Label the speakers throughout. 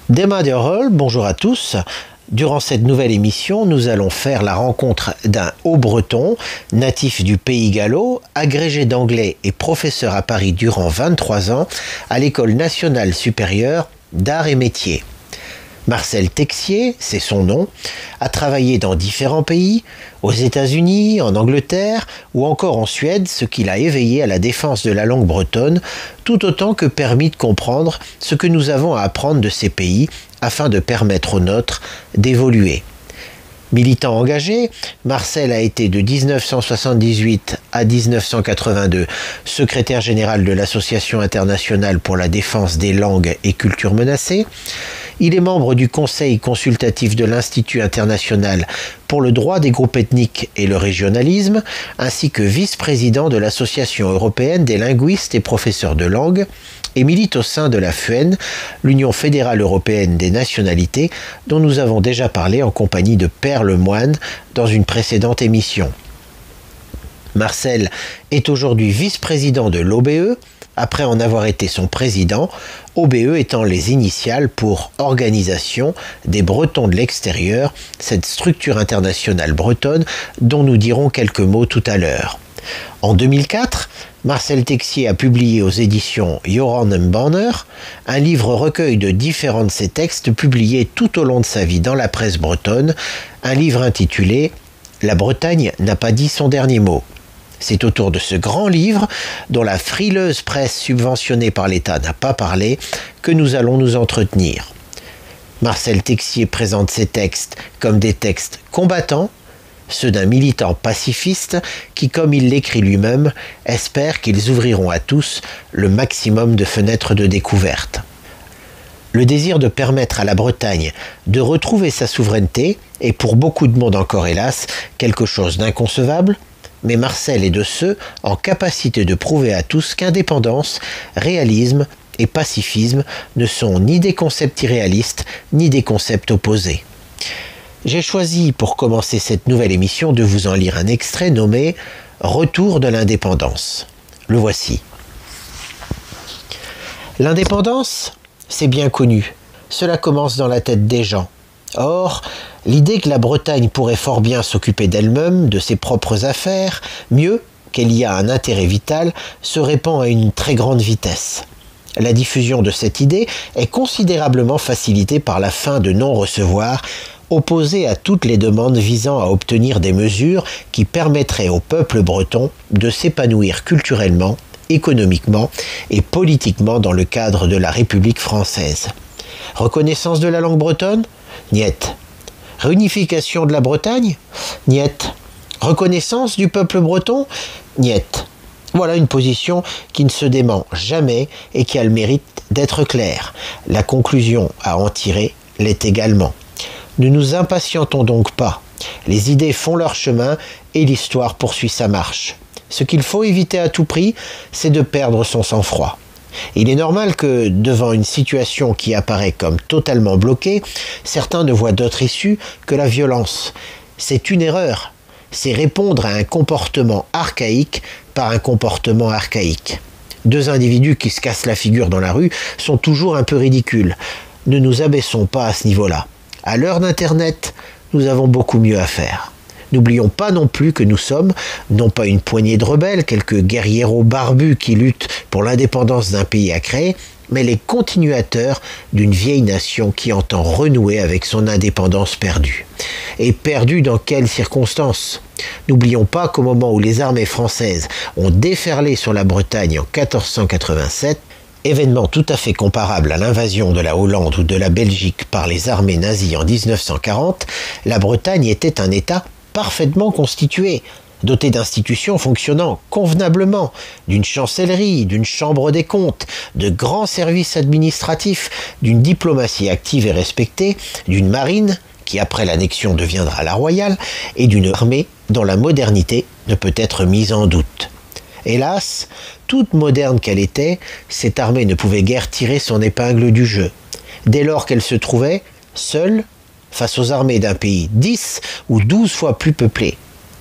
Speaker 1: Dema de Hall, bonjour à tous. Durant cette nouvelle émission, nous allons faire la rencontre d'un Haut-Breton, natif du Pays gallo, agrégé d'anglais et professeur à Paris durant 23 ans à l'École nationale supérieure d'arts et métiers. Marcel Texier, c'est son nom, a travaillé dans différents pays, aux États-Unis, en Angleterre ou encore en Suède, ce qui l'a éveillé à la défense de la langue bretonne, tout autant que permis de comprendre ce que nous avons à apprendre de ces pays afin de permettre aux nôtres d'évoluer. Militant engagé, Marcel a été de 1978 à 1982 secrétaire général de l'Association internationale pour la défense des langues et cultures menacées. Il est membre du Conseil consultatif de l'Institut international pour le droit des groupes ethniques et le régionalisme, ainsi que vice-président de l'Association européenne des linguistes et professeurs de langue, et milite au sein de la FUEN, l'Union fédérale européenne des nationalités, dont nous avons déjà parlé en compagnie de Per Lemoine dans une précédente émission. Marcel est aujourd'hui vice-président de l'OBE, après en avoir été son président, OBE étant les initiales pour Organisation des Bretons de l'extérieur, cette structure internationale bretonne dont nous dirons quelques mots tout à l'heure. En 2004, Marcel Texier a publié aux éditions Joran & Banner un livre recueil de différents de ses textes publiés tout au long de sa vie dans la presse bretonne, un livre intitulé « La Bretagne n'a pas dit son dernier mot ». C'est autour de ce grand livre, dont la frileuse presse subventionnée par l'État n'a pas parlé, que nous allons nous entretenir. Marcel Texier présente ses textes comme des textes combattants, ceux d'un militant pacifiste qui, comme il l'écrit lui-même, espère qu'ils ouvriront à tous le maximum de fenêtres de découverte. Le désir de permettre à la Bretagne de retrouver sa souveraineté est pour beaucoup de monde encore hélas quelque chose d'inconcevable, mais Marcel est de ceux en capacité de prouver à tous qu'indépendance, réalisme et pacifisme ne sont ni des concepts irréalistes, ni des concepts opposés. J'ai choisi pour commencer cette nouvelle émission de vous en lire un extrait nommé « Retour de l'indépendance ». Le voici. L'indépendance, c'est bien connu. Cela commence dans la tête des gens. Or, l'idée que la Bretagne pourrait fort bien s'occuper d'elle-même, de ses propres affaires, mieux qu'elle y a un intérêt vital, se répand à une très grande vitesse. La diffusion de cette idée est considérablement facilitée par la fin de non-recevoir, opposée à toutes les demandes visant à obtenir des mesures qui permettraient au peuple breton de s'épanouir culturellement, économiquement et politiquement dans le cadre de la République française. Reconnaissance de la langue bretonne ? Niet. Réunification de la Bretagne ? Niet. Reconnaissance du peuple breton ? Niet. Voilà une position qui ne se dément jamais et qui a le mérite d'être claire. La conclusion à en tirer l'est également. Ne nous impatientons donc pas. Les idées font leur chemin et l'histoire poursuit sa marche. Ce qu'il faut éviter à tout prix, c'est de perdre son sang-froid. Il est normal que, devant une situation qui apparaît comme totalement bloquée, certains ne voient d'autre issue que la violence. C'est une erreur. C'est répondre à un comportement archaïque par un comportement archaïque. Deux individus qui se cassent la figure dans la rue sont toujours un peu ridicules. Ne nous abaissons pas à ce niveau-là. À l'heure d'Internet, nous avons beaucoup mieux à faire. N'oublions pas non plus que nous sommes, non pas une poignée de rebelles, quelques guerrieros barbus qui luttent pour l'indépendance d'un pays à créer, mais les continuateurs d'une vieille nation qui entend renouer avec son indépendance perdue. Et perdue dans quelles circonstances ? N'oublions pas qu'au moment où les armées françaises ont déferlé sur la Bretagne en 1487, événement tout à fait comparable à l'invasion de la Hollande ou de la Belgique par les armées nazies en 1940, la Bretagne était un État parfaitement constitué, doté d'institutions fonctionnant convenablement, d'une chancellerie, d'une chambre des comptes, de grands services administratifs, d'une diplomatie active et respectée, d'une marine, qui après l'annexion deviendra la royale, et d'une armée dont la modernité ne peut être mise en doute. Hélas, toute moderne qu'elle était, cette armée ne pouvait guère tirer son épingle du jeu, dès lors qu'elle se trouvait seule face aux armées d'un pays 10 ou 12 fois plus peuplé.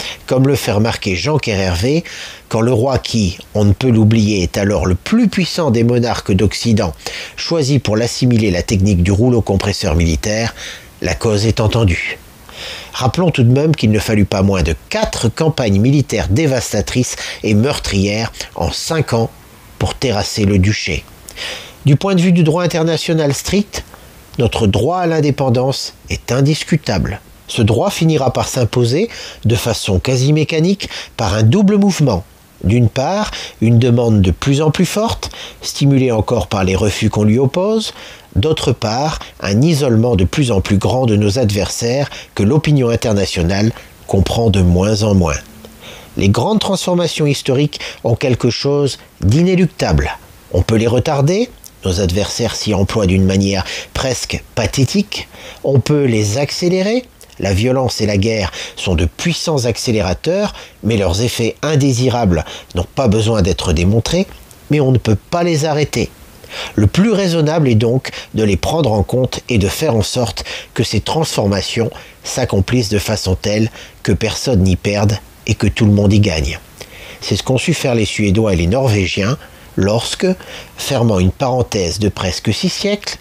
Speaker 1: comme le fait remarquer Jean Kerhervé, quand le roi qui, on ne peut l'oublier, est alors le plus puissant des monarques d'Occident, choisit pour l'assimiler la technique du rouleau compresseur militaire, la cause est entendue. Rappelons tout de même qu'il ne fallut pas moins de 4 campagnes militaires dévastatrices et meurtrières en 5 ans pour terrasser le duché. Du point de vue du droit international strict, notre droit à l'indépendance est indiscutable. Ce droit finira par s'imposer, de façon quasi mécanique, par un double mouvement. D'une part, une demande de plus en plus forte, stimulée encore par les refus qu'on lui oppose. D'autre part, un isolement de plus en plus grand de nos adversaires que l'opinion internationale comprend de moins en moins. Les grandes transformations historiques ont quelque chose d'inéluctable. On peut les retarder, nos adversaires s'y emploient d'une manière presque pathétique. On peut les accélérer. La violence et la guerre sont de puissants accélérateurs, mais leurs effets indésirables n'ont pas besoin d'être démontrés, mais on ne peut pas les arrêter. Le plus raisonnable est donc de les prendre en compte et de faire en sorte que ces transformations s'accomplissent de façon telle que personne n'y perde et que tout le monde y gagne. C'est ce qu'ont su faire les Suédois et les Norvégiens lorsque, fermant une parenthèse de presque 6 siècles,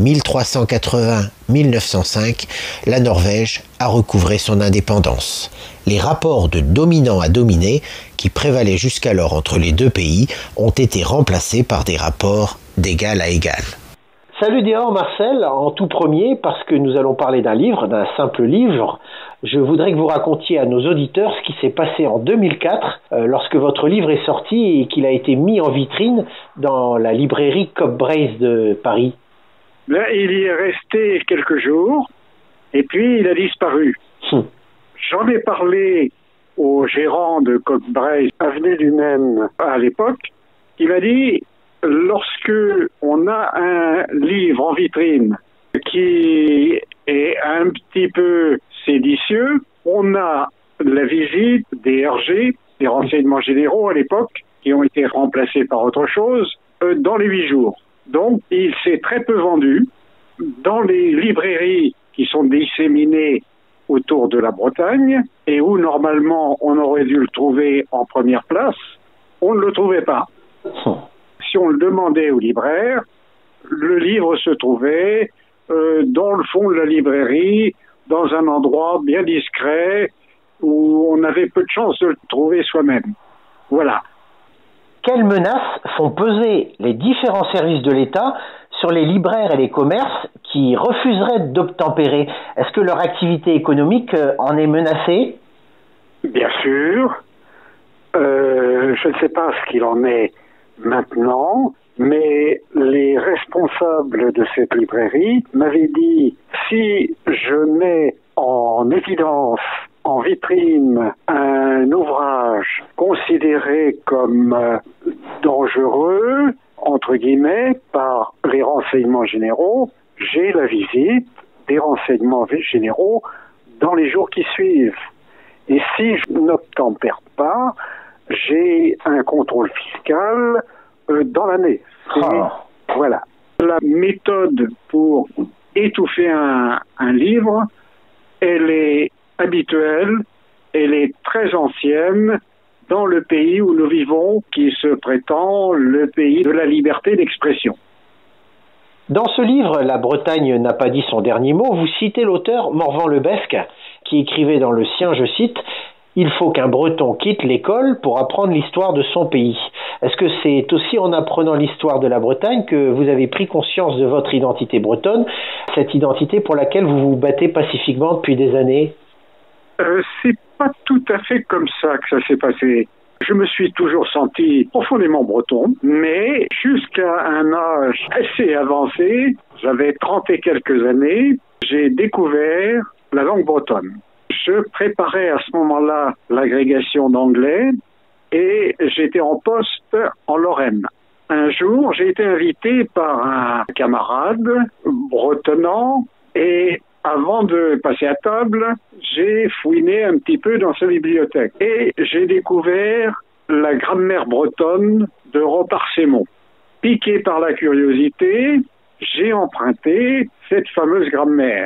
Speaker 1: 1380-1905, la Norvège a recouvré son indépendance. Les rapports de dominant à dominé, qui prévalaient jusqu'alors entre les deux pays, ont été remplacés par des rapports d'égal à égal.
Speaker 2: Salut Dior Marcel, en tout premier, parce que nous allons parler d'un livre, d'un simple livre, je voudrais que vous racontiez à nos auditeurs ce qui s'est passé en 2004, lorsque votre livre est sorti et qu'il a été mis en vitrine dans la librairie Cobb Brace de Paris.
Speaker 3: Là, il y est resté quelques jours, et puis il a disparu. J'en ai parlé au gérant de Cobb Brace, avenue du Maine à l'époque. Il m'a dit, lorsque on a un livre en vitrine qui est un petit peu séditieux, on a la visite des RG, des renseignements généraux à l'époque, qui ont été remplacés par autre chose, dans les 8 jours. Donc, il s'est très peu vendu. Dans les librairies qui sont disséminées autour de la Bretagne, et où normalement on aurait dû le trouver en première place, on ne le trouvait pas. Si on le demandait au libraire, le livre se trouvait dans le fond de la librairie, dans un endroit bien discret, où on avait peu de chance de le trouver soi-même. Voilà.
Speaker 2: Quelles menaces font peser les différents services de l'État sur les libraires et les commerces qui refuseraient d'obtempérer? Est-ce que leur activité économique en est menacée?
Speaker 3: Bien sûr. Je ne sais pas ce qu'il en est maintenant, mais les responsables de cette librairie m'avaient dit, si je mets en évidence, en vitrine, un ouvrage considéré comme dangereux, entre guillemets, par les renseignements généraux, j'ai la visite des renseignements généraux dans les jours qui suivent. Et si je n'obtempère pas, j'ai un contrôle fiscal dans l'année. Voilà. La méthode pour étouffer un livre, elle est habituelle, elle est très ancienne dans le pays où nous vivons, qui se prétend le pays de la liberté d'expression.
Speaker 2: Dans ce livre, La Bretagne n'a pas dit son dernier mot, vous citez l'auteur Morvan Lebesque, qui écrivait dans le sien, je cite, « Il faut qu'un Breton quitte l'école pour apprendre l'histoire de son pays ». Est-ce que c'est aussi en apprenant l'histoire de la Bretagne que vous avez pris conscience de votre identité bretonne, cette identité pour laquelle vous vous battez pacifiquement depuis des années?
Speaker 3: C'est pas tout à fait comme ça que ça s'est passé. Je me suis toujours senti profondément breton, mais jusqu'à un âge assez avancé, j'avais 30 et quelques années, j'ai découvert la langue bretonne. Je préparais à ce moment-là l'agrégation d'anglais et j'étais en poste en Lorraine. Un jour, j'ai été invité par un camarade bretonnant et avant de passer à table, j'ai fouiné un petit peu dans sa bibliothèque et j'ai découvert la grammaire bretonne de Roparcémon. Piqué par la curiosité, j'ai emprunté cette fameuse grammaire.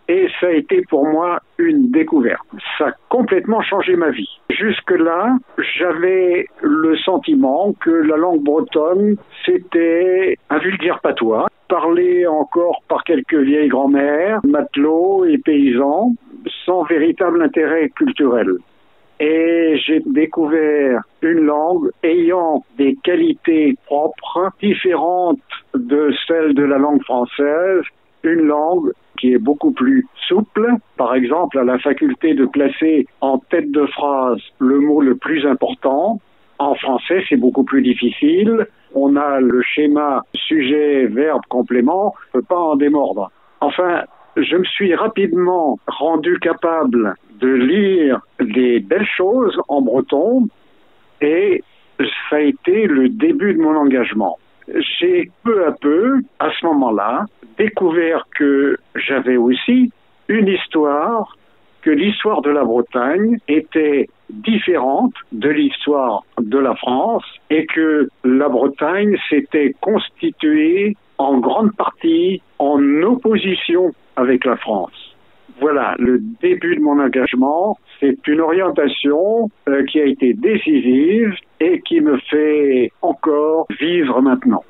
Speaker 3: et ça a été pour moi une découverte. Ça a complètement changé ma vie. Jusque-là, j'avais le sentiment que la langue bretonne, c'était un vulgaire patois, parlé encore par quelques vieilles grand-mères, matelots et paysans, sans véritable intérêt culturel. Et j'ai découvert une langue ayant des qualités propres, différentes de celles de la langue française, une langue qui est beaucoup plus souple, par exemple à la faculté de placer en tête de phrase le mot le plus important. En français, c'est beaucoup plus difficile. On a le schéma sujet, verbe, complément, on ne peut pas en démordre. Enfin, je me suis rapidement rendu capable de lire des belles choses en breton et ça a été le début de mon engagement. J'ai peu à peu, à ce moment-là, découvert que j'avais aussi une histoire, que l'histoire de la Bretagne était différente de l'histoire de la France et que la Bretagne s'était constituée en grande partie en opposition avec la France. Voilà, le début de mon engagement, c'est une orientation qui a été décisive et qui me fait encore vivre maintenant.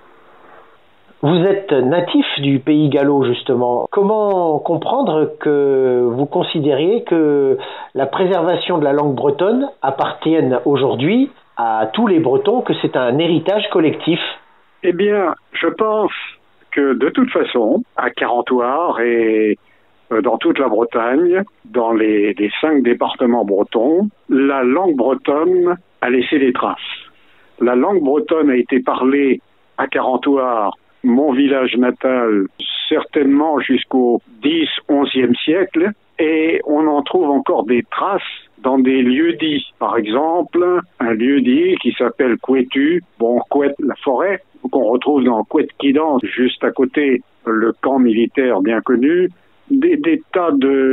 Speaker 2: Vous êtes natif du Pays Gallo, justement. Comment comprendre que vous considériez que la préservation de la langue bretonne appartienne aujourd'hui à tous les Bretons, que c'est un héritage collectif?
Speaker 3: Eh bien, je pense que de toute façon, à Carentoire et dans toute la Bretagne, dans les 5 départements bretons, la langue bretonne a laissé des traces. La langue bretonne a été parlée à Carentoire, mon village natal, certainement jusqu'au 10-11e siècle, et on en trouve encore des traces dans des lieux-dits. Par exemple, un lieu-dit qui s'appelle Couétu, Couët, la forêt, qu'on retrouve dans Couët-Quidan, juste à côté, le camp militaire bien connu, des tas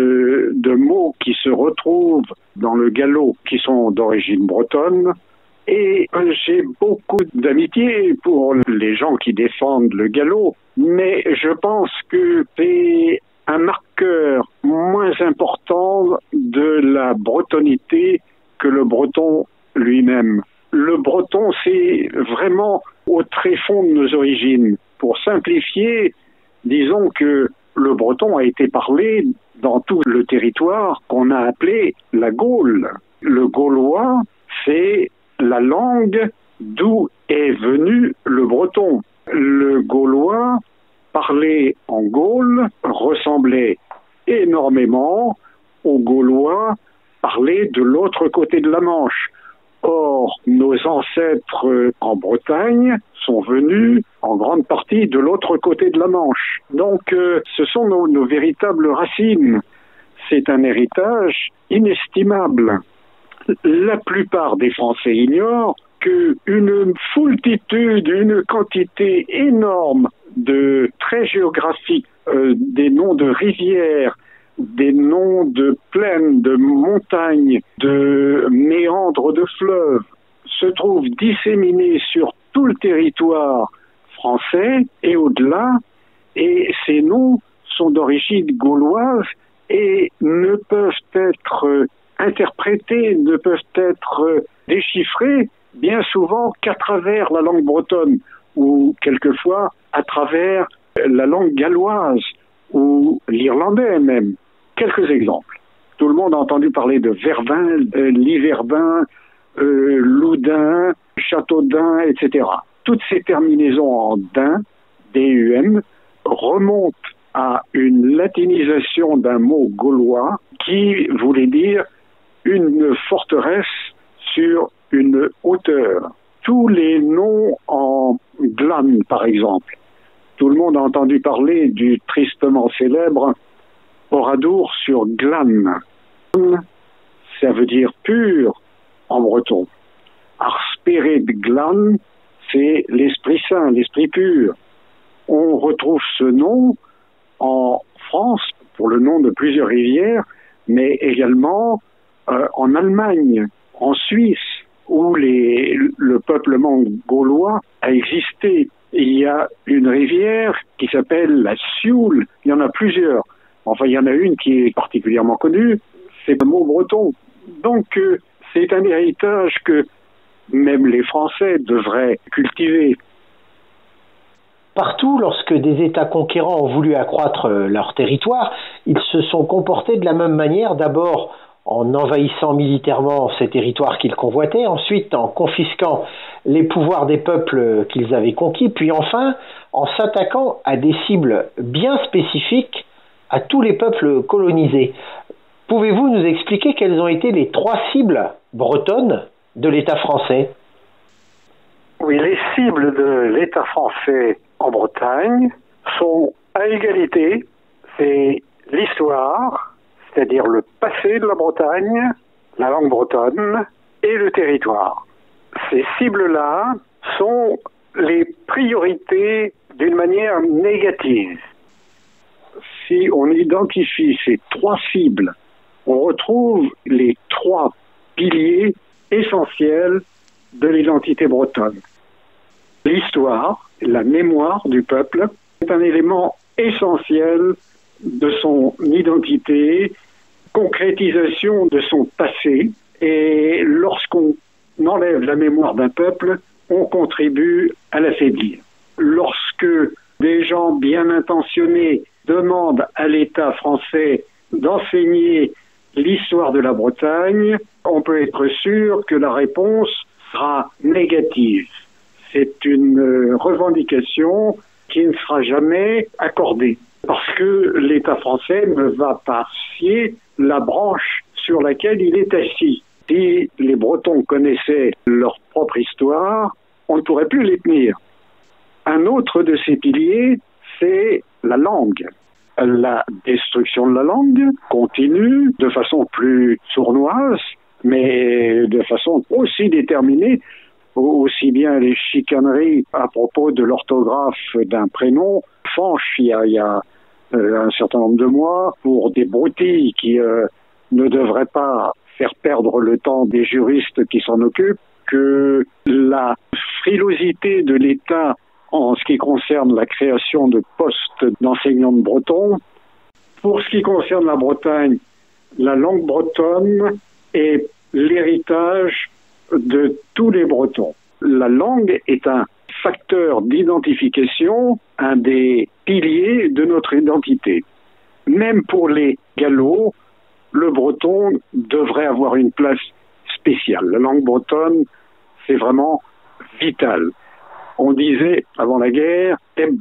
Speaker 3: de mots qui se retrouvent dans le gallo qui sont d'origine bretonne. Et j'ai beaucoup d'amitié pour les gens qui défendent le gallo, mais je pense que c'est un marqueur moins important de la bretonité que le breton lui-même. Le breton, c'est vraiment au tréfonds de nos origines. Pour simplifier, disons que le breton a été parlé dans tout le territoire qu'on a appelé la Gaule. Le gaulois, c'est la langue d'où est venu le breton. Le gaulois, parlé en Gaule, ressemblait énormément aux Gaulois parlés de l'autre côté de la Manche. Or, nos ancêtres en Bretagne sont venus en grande partie de l'autre côté de la Manche. Donc, ce sont nos véritables racines. C'est un héritage inestimable. La plupart des Français ignorent qu'une foultitude, une quantité énorme de traits géographiques, des noms de rivières, des noms de plaines, de montagnes, de méandres de fleuves, se trouvent disséminés sur tout le territoire français et au-delà, et ces noms sont d'origine gauloise et ne peuvent être interprétés, ne peuvent être déchiffrés bien souvent qu'à travers la langue bretonne ou quelquefois à travers la langue galloise ou l'irlandais même. Quelques exemples. Tout le monde a entendu parler de Vervins, Liverbin, Loudun, Châteaudun, etc. Toutes ces terminaisons en din, D-U-N, remontent à une latinisation d'un mot gaulois qui voulait dire une forteresse sur une hauteur. Tous les noms en glane, par exemple. Tout le monde a entendu parler du tristement célèbre Oradour sur glane. Ça veut dire pur en breton. Arsperet glane, c'est l'Esprit Saint, l'Esprit pur. On retrouve ce nom en France pour le nom de plusieurs rivières, mais également en Allemagne, en Suisse, où le peuplement gaulois a existé. Il y a une rivière qui s'appelle la Sioule, il y en a plusieurs. Enfin, il y en a une qui est particulièrement connue, c'est le mot breton. Donc, c'est un héritage que même les Français devraient cultiver.
Speaker 2: Partout, lorsque des États conquérants ont voulu accroître leur territoire, ils se sont comportés de la même manière, d'abord en envahissant militairement ces territoires qu'ils convoitaient, ensuite en confisquant les pouvoirs des peuples qu'ils avaient conquis, puis enfin en s'attaquant à des cibles bien spécifiques à tous les peuples colonisés. Pouvez-vous nous expliquer quelles ont été les 3 cibles bretonnes de l'État français ?
Speaker 3: Oui, les cibles de l'État français en Bretagne sont à égalité. C'est l'histoire, c'est-à-dire le passé de la Bretagne, la langue bretonne et le territoire. Ces cibles-là sont les priorités d'une manière négative. Si on identifie ces 3 cibles, on retrouve les 3 piliers essentiels de l'identité bretonne. L'histoire, la mémoire du peuple, est un élément essentiel de son identité, concrétisation de son passé. Et lorsqu'on enlève la mémoire d'un peuple, on contribue à l'affaiblir. Lorsque des gens bien intentionnés demandent à l'État français d'enseigner l'histoire de la Bretagne, on peut être sûr que la réponse sera négative. C'est une revendication qui ne sera jamais accordée parce que l'État français ne va pas scier la branche sur laquelle il est assis. Si les Bretons connaissaient leur propre histoire, on ne pourrait plus les tenir. Un autre de ces piliers, c'est la langue. La destruction de la langue continue de façon plus sournoise, mais de façon aussi déterminée. Aussi bien les chicaneries à propos de l'orthographe d'un prénom. Fanche, il y a un certain nombre de mois, pour des broutilles qui ne devraient pas faire perdre le temps des juristes qui s'en occupent, que la frilosité de l'État en ce qui concerne la création de postes d'enseignants de breton. Pour ce qui concerne la Bretagne, la langue bretonne est l'héritage de tous les Bretons. La langue est un facteur d'identification, un des piliers de notre identité. Même pour les Gallo, le breton devrait avoir une place spéciale. La langue bretonne, c'est vraiment vital. On disait, avant la guerre,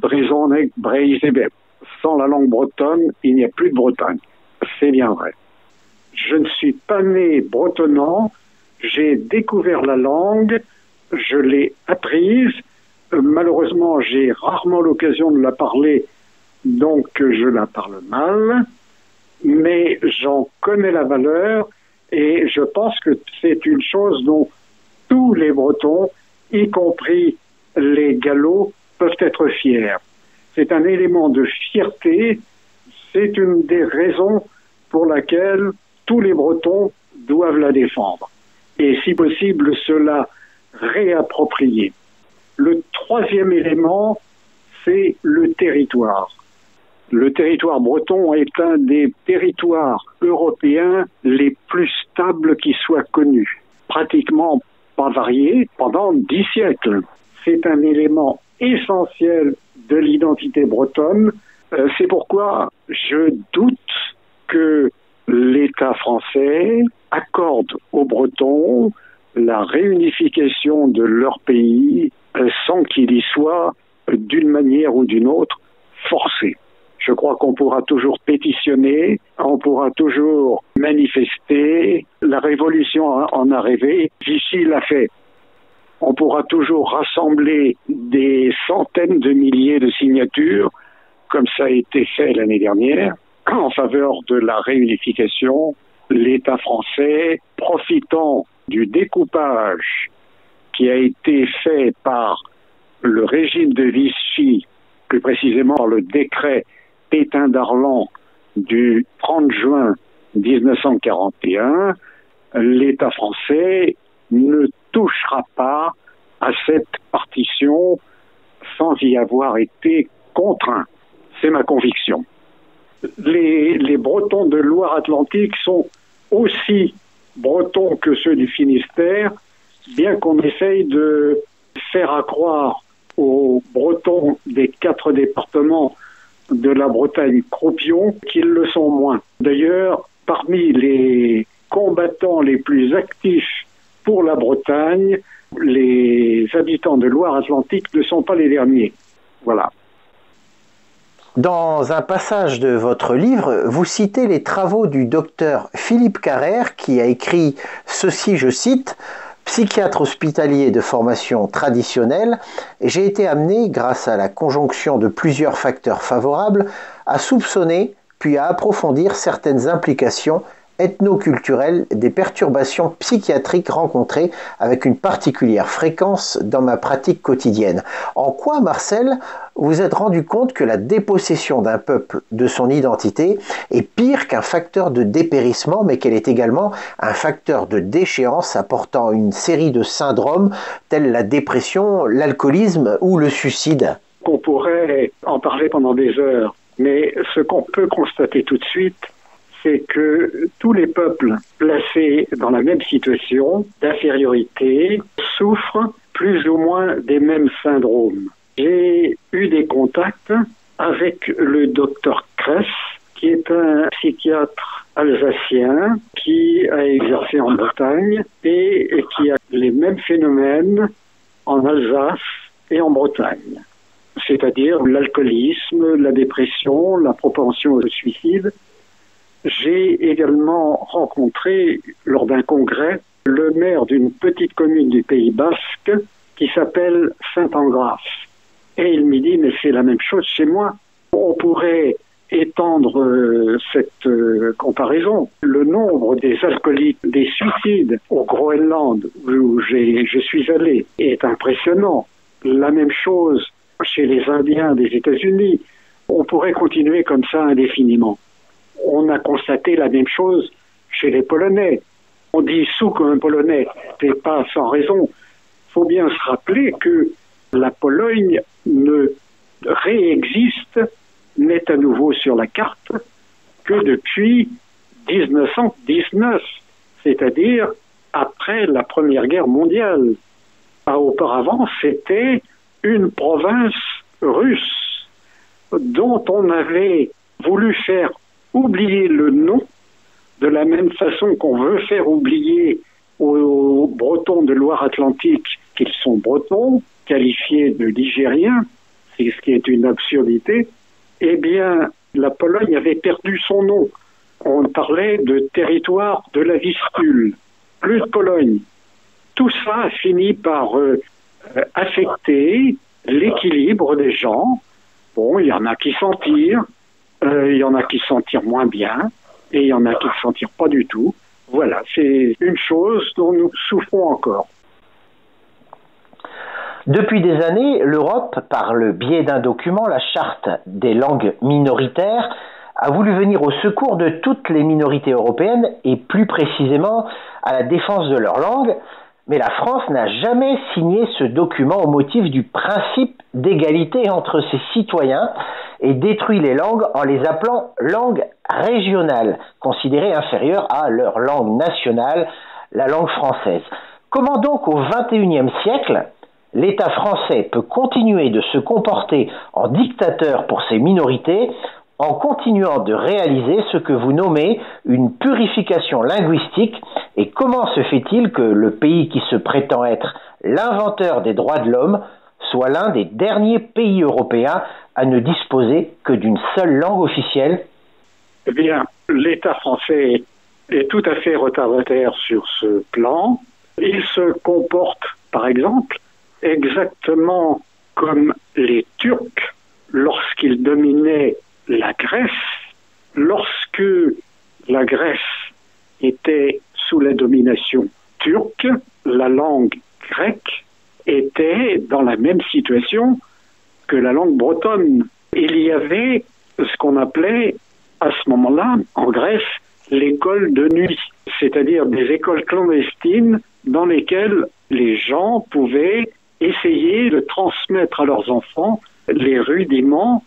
Speaker 3: sans la langue bretonne, il n'y a plus de Bretagne. C'est bien vrai. Je ne suis pas né bretonnant, j'ai découvert la langue, je l'ai apprise. Malheureusement, j'ai rarement l'occasion de la parler, donc je la parle mal, mais j'en connais la valeur et je pense que c'est une chose dont tous les Bretons, y compris les Gallo, peuvent être fiers. C'est un élément de fierté, c'est une des raisons pour laquelle tous les Bretons doivent la défendre. Et si possible, cela réapproprier. Le 3e élément, c'est le territoire. Le territoire breton est un des territoires européens les plus stables qui soient connus. Pratiquement pas varié pendant 10 siècles. C'est un élément essentiel de l'identité bretonne. C'est pourquoi je doute que l'État français accorde aux Bretons la réunification de leur pays sans qu'il y soit, d'une manière ou d'une autre, forcé. Je crois qu'on pourra toujours pétitionner, on pourra toujours manifester. La Révolution en a rêvé, Vichy l'a fait. On pourra toujours rassembler des centaines de milliers de signatures, comme ça a été fait l'année dernière, en faveur de la réunification. L'État français, profitant du découpage qui a été fait par le régime de Vichy, plus précisément le décret Pétain-Darlan du 30 juin 1941, l'État français ne touchera pas à cette partition sans y avoir été contraint. C'est ma conviction. les Bretons de Loire-Atlantique sont aussi bretons que ceux du Finistère, bien qu'on essaye de faire accroire aux Bretons des 4 départements de la Bretagne croupion qu'ils le sont moins. D'ailleurs, parmi les combattants les plus actifs pour la Bretagne, les habitants de Loire-Atlantique ne sont pas les derniers. Voilà.
Speaker 1: Dans un passage de votre livre, vous citez les travaux du docteur Philippe Carrère qui a écrit ceci, je cite, « Psychiatre hospitalier de formation traditionnelle, j'ai été amené, grâce à la conjonction de plusieurs facteurs favorables, à soupçonner puis à approfondir certaines implications ethno-culturelles des perturbations psychiatriques rencontrées avec une particulière fréquence dans ma pratique quotidienne. En quoi, Marcel, vous êtes rendu compte que la dépossession d'un peuple de son identité est pire qu'un facteur de dépérissement, mais qu'elle est également un facteur de déchéance apportant une série de syndromes tels la dépression, l'alcoolisme ou le suicide?
Speaker 3: On pourrait en parler pendant des heures, mais ce qu'on peut constater tout de suite, c'est que tous les peuples placés dans la même situation d'infériorité souffrent plus ou moins des mêmes syndromes. J'ai eu des contacts avec le docteur Kress, qui est un psychiatre alsacien qui a exercé en Bretagne et qui a les mêmes phénomènes en Alsace et en Bretagne. C'est-à-dire l'alcoolisme, la dépression, la propension au suicide. J'ai également rencontré, lors d'un congrès, le maire d'une petite commune du Pays Basque qui s'appelle Saint-Engrâce. Et il me dit, mais c'est la même chose chez moi. On pourrait étendre cette comparaison. Le nombre des alcooliques, des suicides au Groenland, où je suis allé, est impressionnant. La même chose chez les Indiens des États-Unis. On pourrait continuer comme ça indéfiniment. On a constaté la même chose chez les Polonais. On dit souk un Polonais, c'est pas sans raison. Il faut bien se rappeler que la Pologne ne réexiste, n'est à nouveau sur la carte, que depuis 1919, c'est-à-dire après la Première Guerre mondiale. Auparavant, c'était une province russe dont on avait voulu faire oublier le nom, de la même façon qu'on veut faire oublier aux Bretons de Loire-Atlantique qu'ils sont Bretons, qualifiés de Ligériens, c'est ce qui est une absurdité. Eh bien, la Pologne avait perdu son nom. On parlait de territoire de la Vistule, plus de Pologne. Tout ça a fini par affecter l'équilibre des gens. Bon, il y en a qui s'en tirent, il y en a qui s'en tirent moins bien, et il y en a qui ne s'en tirent pas du tout. Voilà, c'est une chose dont nous souffrons encore.
Speaker 1: Depuis des années, l'Europe, par le biais d'un document, la Charte des langues minoritaires, a voulu venir au secours de toutes les minorités européennes et plus précisément à la défense de leur langue. Mais la France n'a jamais signé ce document au motif du principe d'égalité entre ses citoyens et détruit les langues en les appelant langues régionales, considérées inférieures à leur langue nationale, la langue française. Comment donc au XXIe siècle, l'État français peut continuer de se comporter en dictateur pour ses minorités en continuant de réaliser ce que vous nommez une purification linguistique, et comment se fait-il que le pays qui se prétend être l'inventeur des droits de l'homme soit l'un des derniers pays européens à ne disposer que d'une seule langue officielle?
Speaker 3: Eh bien, l'État français est tout à fait retardataire sur ce plan. Il se comporte, par exemple, exactement comme les Turcs lorsqu'ils dominaient la Grèce. Lorsque la Grèce était sous la domination turque, la langue grecque était dans la même situation que la langue bretonne. Il y avait ce qu'on appelait à ce moment-là, en Grèce, l'école de nuit, c'est-à-dire des écoles clandestines dans lesquelles les gens pouvaient essayer de transmettre à leurs enfants les rudiments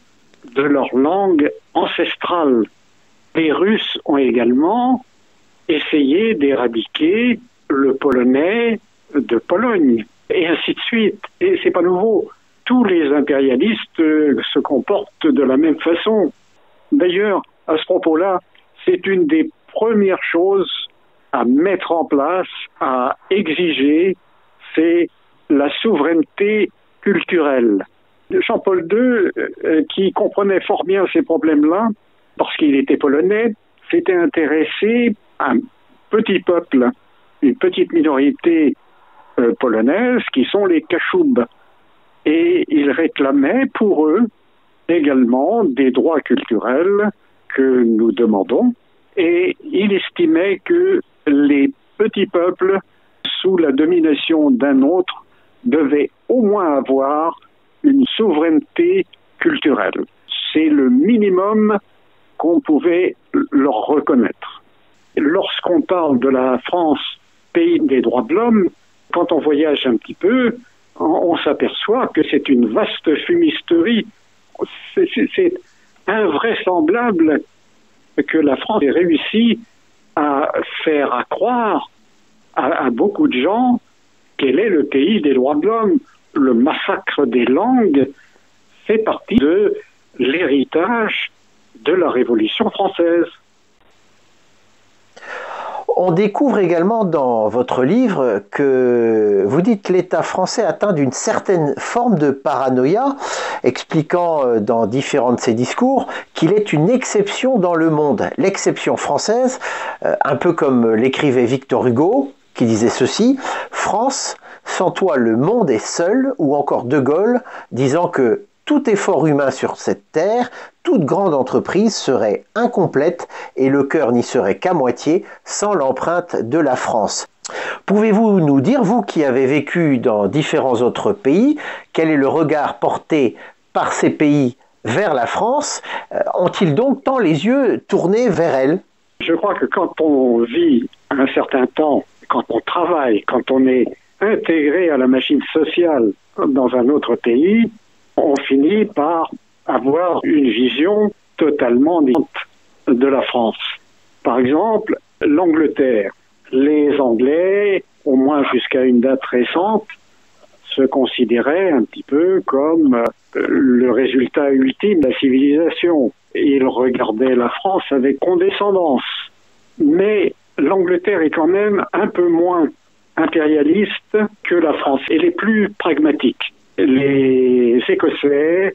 Speaker 3: de leur langue ancestrale. Les Russes ont également essayé d'éradiquer le polonais de Pologne, et ainsi de suite. Et c'est pas nouveau. Tous les impérialistes se comportent de la même façon. D'ailleurs, à ce propos-là, c'est une des premières choses à mettre en place, à exiger, c'est la souveraineté culturelle. Jean-Paul II, qui comprenait fort bien ces problèmes-là, parce qu'il était polonais, s'était intéressé à un petit peuple, une petite minorité polonaise, qui sont les Kashoubes. Et il réclamait pour eux également des droits culturels que nous demandons. Et il estimait que les petits peuples, sous la domination d'un autre, devaient au moins avoir une souveraineté culturelle. C'est le minimum qu'on pouvait leur reconnaître. Lorsqu'on parle de la France, pays des droits de l'homme, quand on voyage un petit peu, on s'aperçoit que c'est une vaste fumisterie. C'est invraisemblable que la France ait réussi à faire croire à beaucoup de gens quel est le pays des droits de l'homme. Le massacre des langues fait partie de l'héritage de la Révolution française.
Speaker 1: On découvre également dans votre livre que vous dites l'État français atteint d'une certaine forme de paranoïa, expliquant dans différents de ses discours qu'il est une exception dans le monde. L'exception française, un peu comme l'écrivait Victor Hugo, qui disait ceci: « France, sans toi le monde est seul », ou encore De Gaulle disant que tout effort humain sur cette terre, toute grande entreprise serait incomplète et le cœur n'y serait qu'à moitié sans l'empreinte de la France. Pouvez-vous nous dire, vous qui avez vécu dans différents autres pays, quel est le regard porté par ces pays vers la France? Ont-ils donc tant les yeux tournés vers elle?
Speaker 3: Je crois que quand on vit un certain temps, quand on travaille, quand on est intégré à la machine sociale dans un autre pays, on finit par avoir une vision totalement différente de la France. Par exemple, l'Angleterre. Les Anglais, au moins jusqu'à une date récente, se considéraient un petit peu comme le résultat ultime de la civilisation. Ils regardaient la France avec condescendance. Mais l'Angleterre est quand même un peu moins impérialiste que la France. Elle est plus pragmatique. Les Écossais,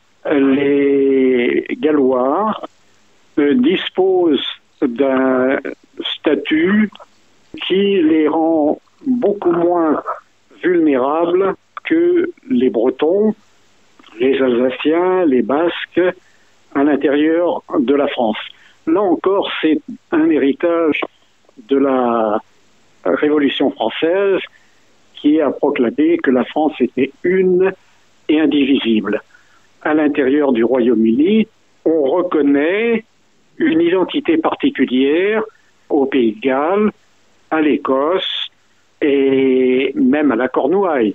Speaker 3: les Gallois disposent d'un statut qui les rend beaucoup moins vulnérables que les Bretons, les Alsaciens, les Basques à l'intérieur de la France. Là encore, c'est un héritage de la Révolution française qui a proclamé que la France était une et indivisible. À l'intérieur du Royaume-Uni, on reconnaît une identité particulière au Pays de Galles, à l'Écosse et même à la Cornouaille.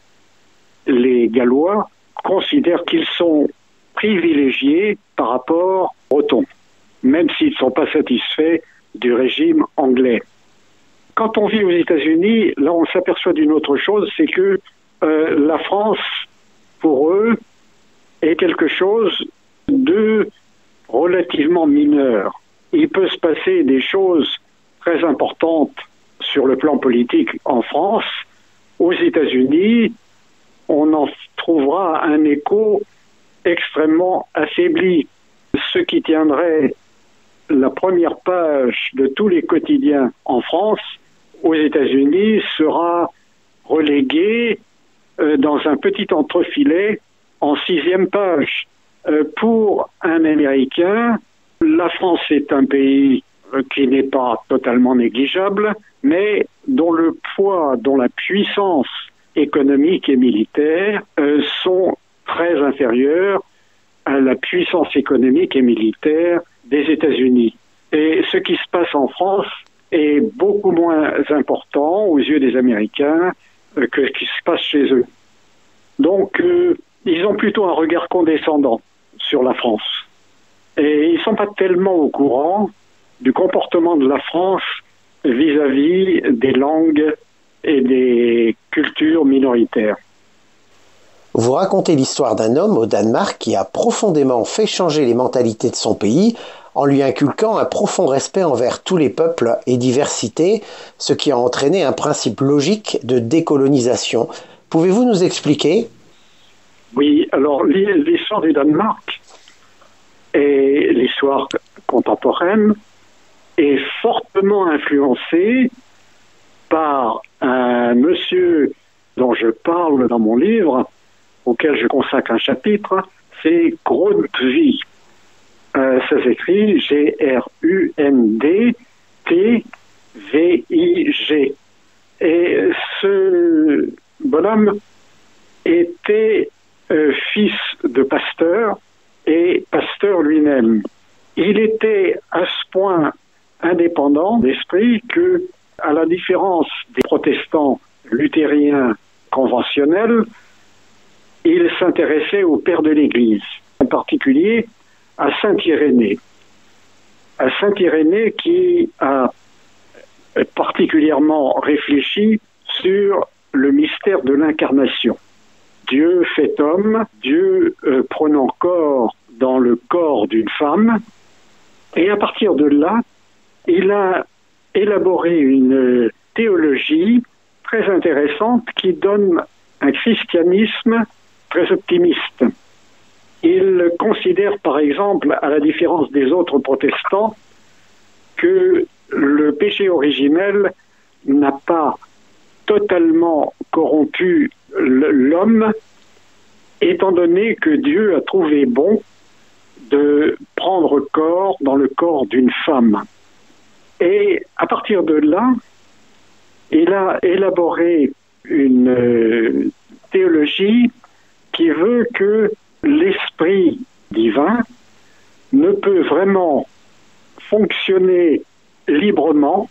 Speaker 3: Les Gallois considèrent qu'ils sont privilégiés par rapport aux Bretons, même s'ils ne sont pas satisfaits du régime anglais. Quand on vit aux États-Unis, là on s'aperçoit d'une autre chose, c'est que la France, pour eux, est quelque chose de relativement mineur. Il peut se passer des choses très importantes sur le plan politique en France. Aux États-Unis, on en trouvera un écho extrêmement affaibli. Ce qui tiendrait la première page de tous les quotidiens en France, aux États-Unis, sera relégué dans un petit entrefilet en 6e page. Pour un Américain, la France est un pays qui n'est pas totalement négligeable, mais dont le poids, dont la puissance économique et militaire sont très inférieurs à la puissance économique et militaire des États-Unis. Et ce qui se passe en France est beaucoup moins important aux yeux des Américains que ce qui se passe chez eux. Donc, ils ont plutôt un regard condescendant sur la France. Et ils ne sont pas tellement au courant du comportement de la France vis-à-vis des langues et des cultures minoritaires.
Speaker 1: Vous racontez l'histoire d'un homme au Danemark qui a profondément fait changer les mentalités de son pays en lui inculquant un profond respect envers tous les peuples et diversités, ce qui a entraîné un principe logique de décolonisation. Pouvez-vous nous expliquer ?
Speaker 3: Oui, alors l'histoire du Danemark et l'histoire contemporaine est fortement influencée par un monsieur dont je parle dans mon livre, auquel je consacre un chapitre, c'est Grundtvig. Ça s'écrit Grundtvig. Et ce bonhomme était fils de pasteur et pasteur lui-même. Il était à ce point indépendant d'esprit que, à la différence des protestants luthériens conventionnels, il s'intéressait au père de l'Église, en particulier à Saint-Irénée. À Saint-Irénée qui a particulièrement réfléchi sur le mystère de l'incarnation. Dieu fait homme, Dieu prenant corps dans le corps d'une femme, et à partir de là, il a élaboré une théologie très intéressante qui donne un christianisme très optimiste. Il considère par exemple, à la différence des autres protestants, que le péché originel n'a pas totalement corrompu l'homme, étant donné que Dieu a trouvé bon de prendre corps dans le corps d'une femme. Et à partir de là, il a élaboré une théologie qui veut que l'esprit divin ne peut vraiment fonctionner librement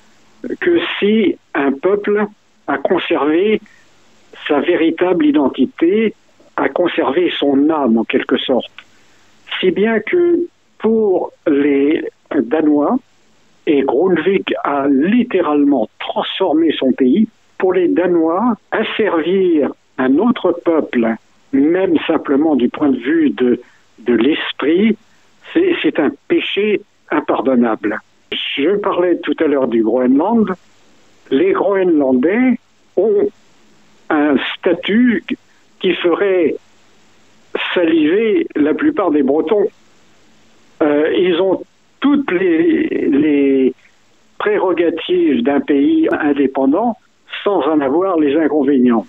Speaker 3: que si un peuple a conservé sa véritable identité, a conservé son âme en quelque sorte. Si bien que pour les Danois, et Grundtvig a littéralement transformé son pays, pour les Danois, asservir un autre peuple, même simplement du point de vue de l'esprit, c'est un péché impardonnable. Je parlais tout à l'heure du Groenland. Les Groenlandais ont un statut qui ferait saliver la plupart des Bretons. Ils ont toutes les prérogatives d'un pays indépendant sans en avoir les inconvénients.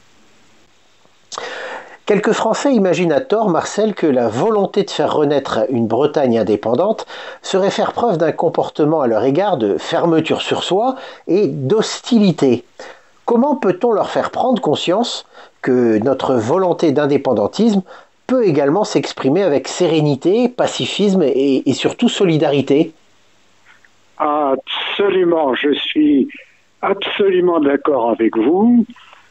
Speaker 1: Quelques Français imaginent à tort, Marcel, que la volonté de faire renaître une Bretagne indépendante serait faire preuve d'un comportement à leur égard de fermeture sur soi et d'hostilité. Comment peut-on leur faire prendre conscience que notre volonté d'indépendantisme peut également s'exprimer avec sérénité, pacifisme et surtout solidarité ?
Speaker 3: Absolument, je suis absolument d'accord avec vous.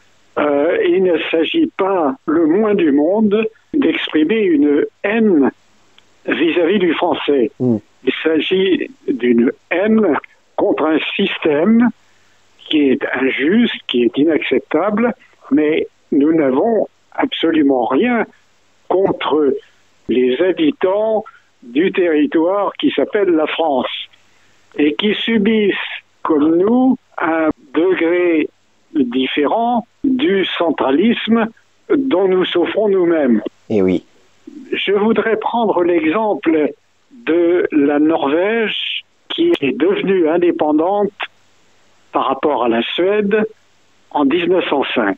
Speaker 3: Il ne s'agit pas le moins du monde d'exprimer une haine vis-à-vis du français. Il s'agit d'une haine contre un système qui est injuste, qui est inacceptable, mais nous n'avons absolument rien contre les habitants du territoire qui s'appelle la France et qui subissent, comme nous, un degré différent du centralisme dont nous souffrons nous-mêmes.
Speaker 1: Eh oui.
Speaker 3: Je voudrais prendre l'exemple de la Norvège qui est devenue indépendante par rapport à la Suède en 1905.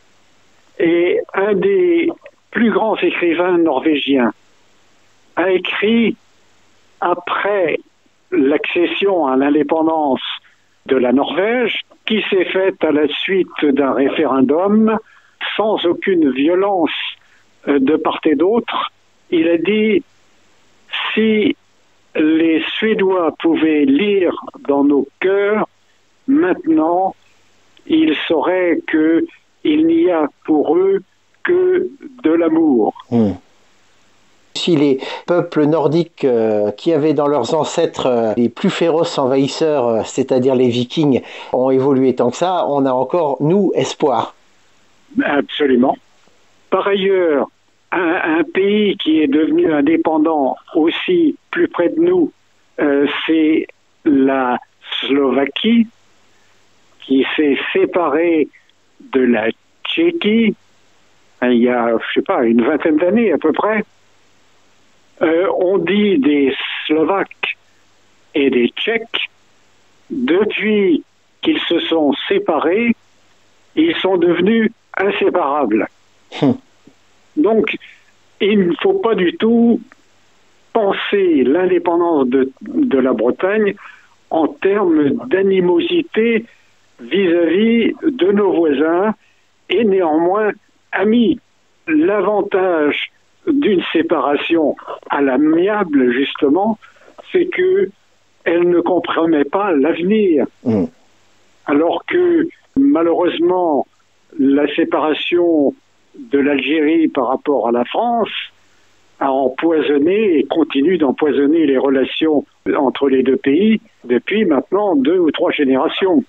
Speaker 3: Et un des plus grands écrivains norvégiens a écrit, après l'accession à l'indépendance de la Norvège, qui s'est faite à la suite d'un référendum sans aucune violence de part et d'autre, il a dit « Si les Suédois pouvaient lire dans nos cœurs, maintenant, ils sauraient qu'il n'y a pour eux que de l'amour. »
Speaker 2: si les peuples nordiques qui avaient dans leurs ancêtres les plus féroces envahisseurs, c'est-à-dire les Vikings, ont évolué tant que ça, on a encore, nous, espoir.
Speaker 3: Absolument. Par ailleurs, un pays qui est devenu indépendant aussi plus près de nous, c'est la Slovaquie, qui s'est séparée de la Tchéquie il y a, je sais pas, une vingtaine d'années à peu près. On dit des Slovaques et des Tchèques, depuis qu'ils se sont séparés, ils sont devenus inséparables. Donc, il ne faut pas du tout penser l'indépendance de la Bretagne en termes d'animosité vis-à-vis de nos voisins et néanmoins amis. L'avantage d'une séparation à l'amiable, justement, c'est que elle ne compromet pas l'avenir. Alors que, malheureusement, la séparation de l'Algérie par rapport à la France a empoisonné et continue d'empoisonner les relations entre les deux pays depuis maintenant 2 ou 3 générations.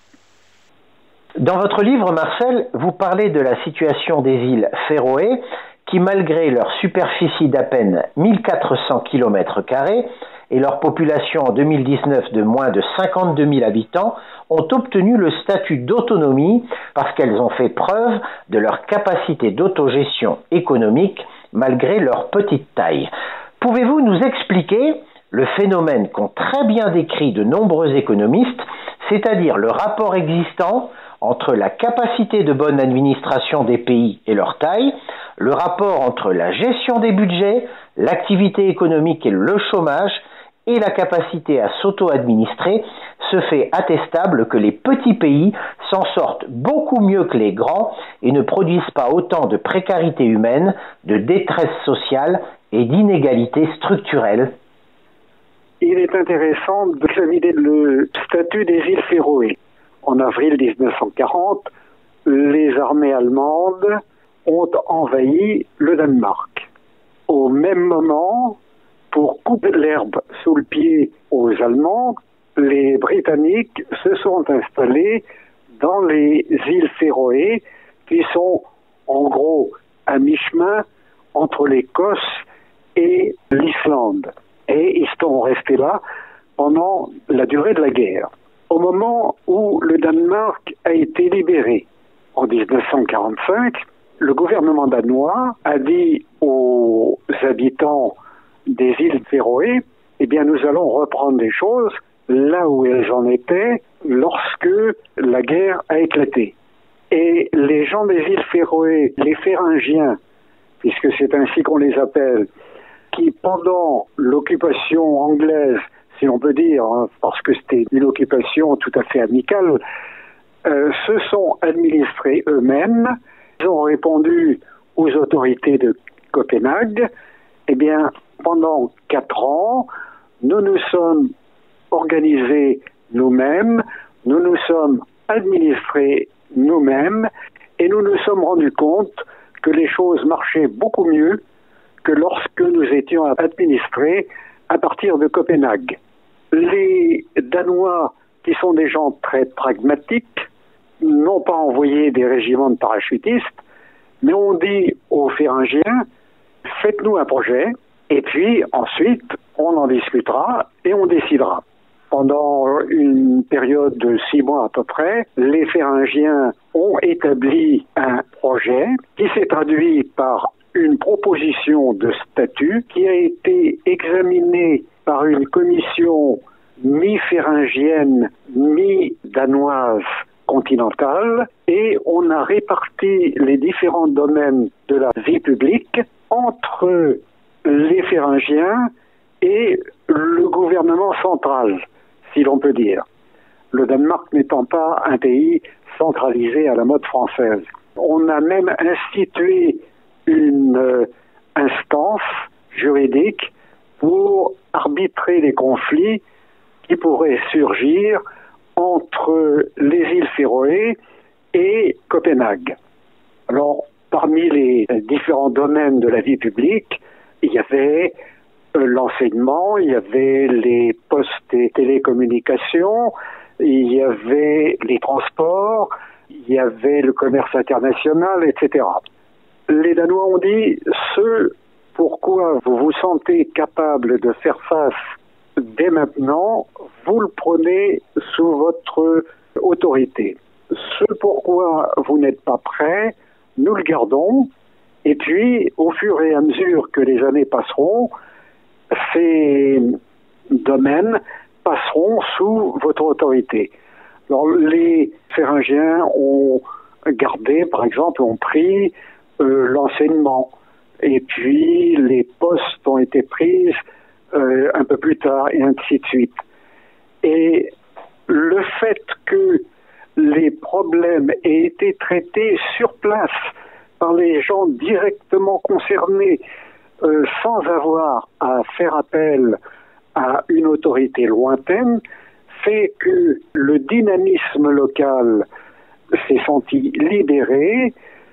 Speaker 2: Dans votre livre, Marcel, vous parlez de la situation des îles Féroé qui, malgré leur superficie d'à peine 1400 km² et leur population en 2019 de moins de 52 000 habitants, ont obtenu le statut d'autonomie parce qu'elles ont fait preuve de leur capacité d'autogestion économique malgré leur petite taille. Pouvez-vous nous expliquer le phénomène qu'ont très bien décrit de nombreux économistes, c'est-à-dire le rapport existant entre la capacité de bonne administration des pays et leur taille, le rapport entre la gestion des budgets, l'activité économique et le chômage, et la capacité à s'auto-administrer, se fait attestable que les petits pays s'en sortent beaucoup mieux que les grands et ne produisent pas autant de précarité humaine, de détresse sociale et d'inégalités structurelles.
Speaker 3: Il est intéressant d'examiner le statut des îles Féroé. En avril 1940, les armées allemandes ont envahi le Danemark. Au même moment, pour couper l'herbe sous le pied aux Allemands, les Britanniques se sont installés dans les îles Féroé, qui sont en gros à mi-chemin entre l'Écosse et l'Islande. Et ils sont restés là pendant la durée de la guerre. Au moment où le Danemark a été libéré, en 1945, le gouvernement danois a dit aux habitants des îles Féroé, eh bien nous allons reprendre les choses là où elles en étaient lorsque la guerre a éclaté. Et les gens des îles Féroé, les Féringiens, puisque c'est ainsi qu'on les appelle, qui pendant l'occupation anglaise, si l'on peut dire, parce que c'était une occupation tout à fait amicale, se sont administrés eux-mêmes. Ils ont répondu aux autorités de Copenhague. Eh bien, pendant 4 ans, nous nous sommes organisés nous-mêmes, nous nous sommes administrés nous-mêmes, et nous nous sommes rendus compte que les choses marchaient beaucoup mieux que lorsque nous étions administrés à partir de Copenhague. Les Danois, qui sont des gens très pragmatiques, n'ont pas envoyé des régiments de parachutistes, mais ont dit aux Féringiens, faites-nous un projet, et puis ensuite on en discutera et on décidera. Pendant une période de 6 mois à peu près, les Féringiens ont établi un projet qui s'est traduit par une proposition de statut qui a été examinée par une commission mi-féringienne, mi-danoise continentale, et on a réparti les différents domaines de la vie publique entre les Féringiens et le gouvernement central, si l'on peut dire. Le Danemark n'étant pas un pays centralisé à la mode française. On a même institué une instance juridique pour arbitrer les conflits qui pourraient surgir entre les îles Féroé et Copenhague. Alors, parmi les différents domaines de la vie publique, il y avait l'enseignement, il y avait les postes et télécommunications, il y avait les transports, il y avait le commerce international, etc. Les Danois ont dit ce pourquoi vous vous sentez capable de faire face dès maintenant, vous le prenez sous votre autorité. Ce pourquoi vous n'êtes pas prêt, nous le gardons, et puis au fur et à mesure que les années passeront, ces domaines passeront sous votre autorité. Alors, les Féringiens ont gardé, par exemple, ont pris l'enseignement, et puis les postes ont été prises un peu plus tard, et ainsi de suite. Et le fait que les problèmes aient été traités sur place par les gens directement concernés, sans avoir à faire appel à une autorité lointaine, fait que le dynamisme local s'est senti libéré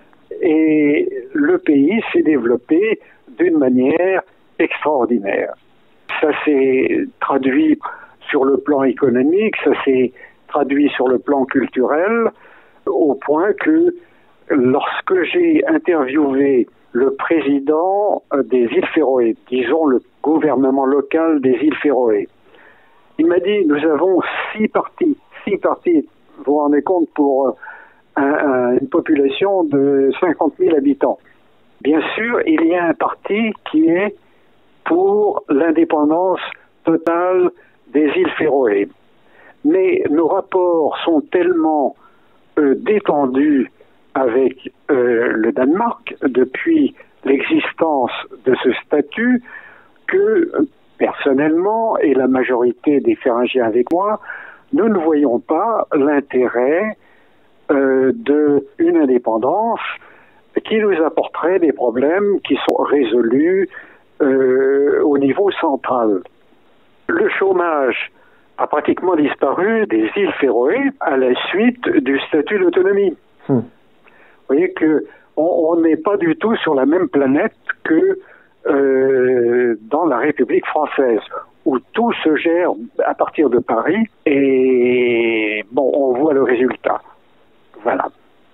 Speaker 3: et le pays s'est développé d'une manière extraordinaire. Ça s'est traduit sur le plan économique, ça s'est traduit sur le plan culturel, au point que lorsque j'ai interviewé le président des îles Féroé, disons le gouvernement local des îles Féroé, il m'a dit, nous avons 6 partis, vous vous rendez compte, pour une population de 50 000 habitants. Bien sûr, il y a un parti qui est pour l'indépendance totale des îles Féroé. Mais nos rapports sont tellement détendus avec le Danemark depuis l'existence de ce statut que personnellement, et la majorité des Féringiens avec moi, nous ne voyons pas l'intérêt d'une indépendance qui nous apporterait des problèmes qui sont résolus au niveau central. Le chômage a pratiquement disparu des îles Féroé à la suite du statut d'autonomie. Vous voyez qu'on n'est pas du tout sur la même planète que dans la République française, où tout se gère à partir de Paris, et bon, on voit le résultat. Voilà.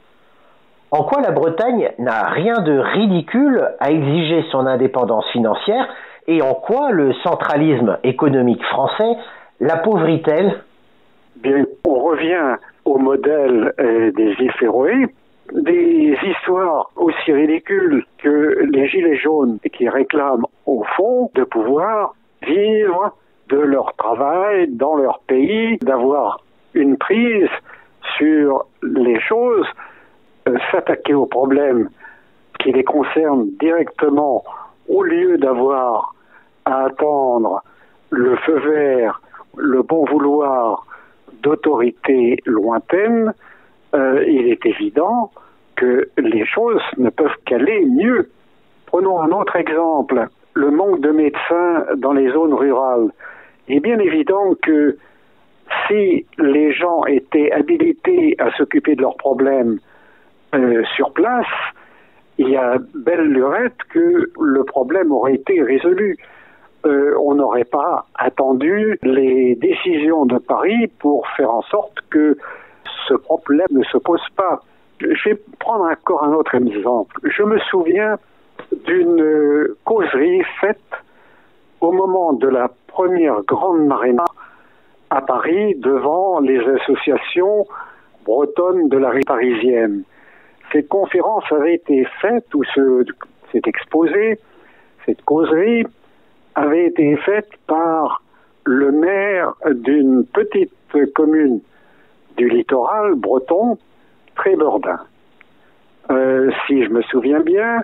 Speaker 2: En quoi la Bretagne n'a rien de ridicule à exiger son indépendance financière, et en quoi le centralisme économique français l'appauvrit-elle?
Speaker 3: Bien, on revient au modèle des îles Féroé. Des histoires aussi ridicules que les gilets jaunes qui réclament au fond de pouvoir vivre de leur travail dans leur pays, d'avoir une prise sur les choses, s'attaquer aux problèmes qui les concernent directement au lieu d'avoir à attendre le feu vert, le bon vouloir d'autorités lointaines. Il est évident que les choses ne peuvent qu'aller mieux. Prenons un autre exemple, le manque de médecins dans les zones rurales. Il est bien évident que si les gens étaient habilités à s'occuper de leurs problèmes sur place, il y a belle lurette que le problème aurait été résolu. On n'aurait pas attendu les décisions de Paris pour faire en sorte que ce problème ne se pose pas. Je vais prendre encore un autre exemple. Je me souviens d'une causerie faite au moment de la première grande marée noire à Paris devant les associations bretonnes de la rue parisienne. Cette conférence avait été faite, ou cet exposé, cette causerie avait été faite par le maire d'une petite commune du littoral breton, Trébeurdin. Si je me souviens bien,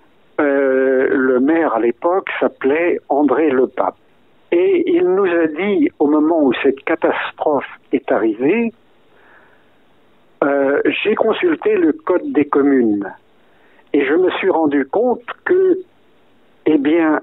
Speaker 3: le maire à l'époque s'appelait André Lepape. Et il nous a dit, au moment où cette catastrophe est arrivée, j'ai consulté le code des communes et je me suis rendu compte que, eh bien,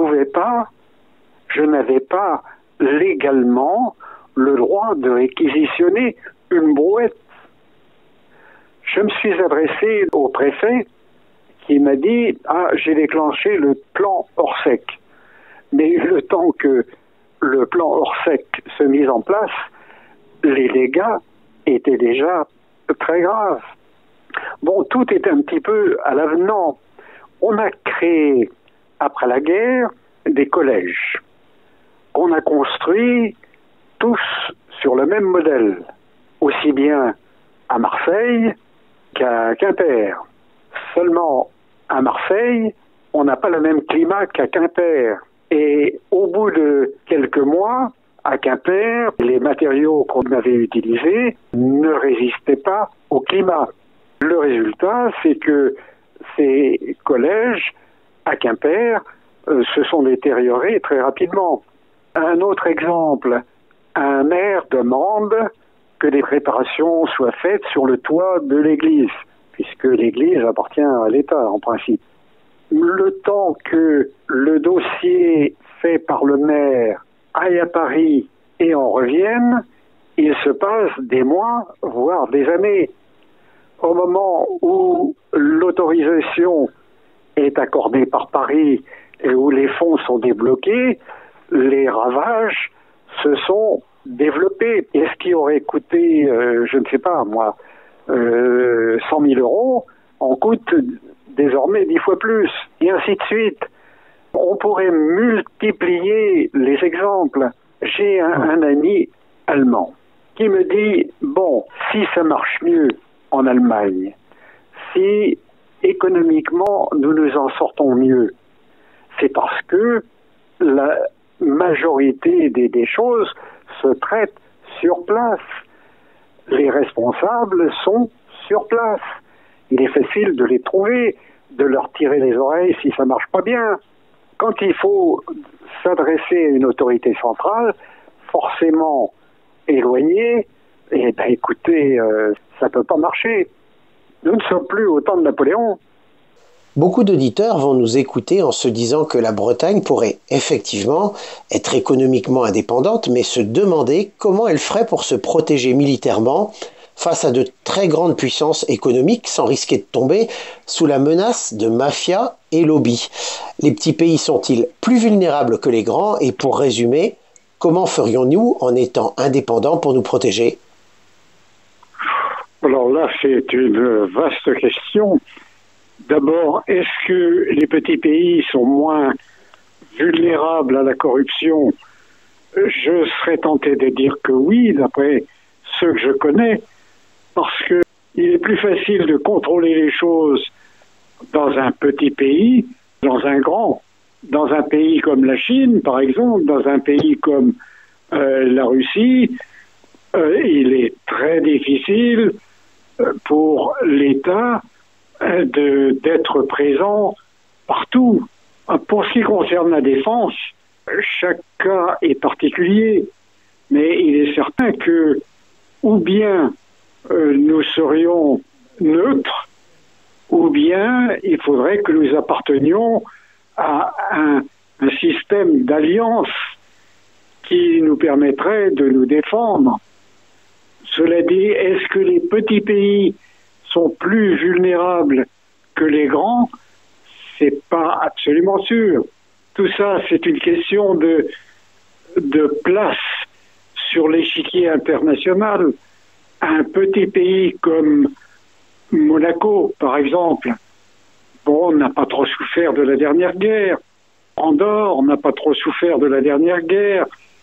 Speaker 3: je n'avais pas légalement le droit de réquisitionner une brouette. Je me suis adressé au préfet qui m'a dit « Ah, j'ai déclenché le plan Orsec ». Mais le temps que le plan Orsec se mise en place, les dégâts étaient déjà très graves. Bon, tout est un petit peu à l'avenant. On a créé, après la guerre, des collèges qu'on a construits tous sur le même modèle, aussi bien à Marseille qu'à Quimper. Seulement, à Marseille, on n'a pas le même climat qu'à Quimper. Et au bout de quelques mois, à Quimper, les matériaux qu'on avait utilisés ne résistaient pas au climat. Le résultat, c'est que ces collèges, à Quimper, se sont détériorés très rapidement. Un autre exemple, un maire demande que des réparations soient faites sur le toit de l'église, puisque l'église appartient à l'État en principe. Le temps que le dossier fait par le maire aille à Paris et en revienne, il se passe des mois, voire des années. Au moment où l'autorisation est accordée par Paris et où les fonds sont débloqués, les ravages se sont développés. Et ce qui aurait coûté, je ne sais pas moi, 100 000 euros, en coûte désormais 10 fois plus, et ainsi de suite. On pourrait multiplier les exemples. J'ai un ami allemand qui me dit, bon, si ça marche mieux en Allemagne, si économiquement nous nous en sortons mieux, c'est parce que la majorité des choses se traitent sur place. Les responsables sont sur place. Il est facile de les trouver, de leur tirer les oreilles si ça marche pas bien. Quand il faut s'adresser à une autorité centrale, forcément éloignée, eh ben écoutez, ça peut pas marcher. Nous ne sommes plus au temps de Napoléon.
Speaker 1: Beaucoup d'auditeurs vont nous écouter en se disant que la Bretagne pourrait effectivement être économiquement indépendante, mais se demander comment elle ferait pour se protéger militairement face à de très grandes puissances économiques sans risquer de tomber sous la menace de mafias et lobbies. Les petits pays sont-ils plus vulnérables que les grands? Et pour résumer, comment ferions-nous en étant indépendants pour nous protéger?
Speaker 3: Alors là, c'est une vaste question. D'abord, est-ce que les petits pays sont moins vulnérables à la corruption? Je serais tenté de dire que oui, d'après ceux que je connais, parce que il est plus facile de contrôler les choses dans un petit pays, dans un grand. Dans un pays comme la Chine, par exemple, dans un pays comme la Russie, il est très difficile pour l'État d'être présent partout. Pour ce qui concerne la défense, chaque cas est particulier, mais il est certain que ou bien nous serions neutres, ou bien il faudrait que nous appartenions à un système d'alliance qui nous permettrait de nous défendre. Cela dit, est-ce que les petits pays sont plus vulnérables que les grands? C'est pas absolument sûr. Tout ça, c'est une question de place sur l'échiquier international. Un petit pays comme Monaco, par exemple, bon, n'a pas trop souffert de la dernière guerre. Andorre n'a pas trop souffert de la dernière guerre.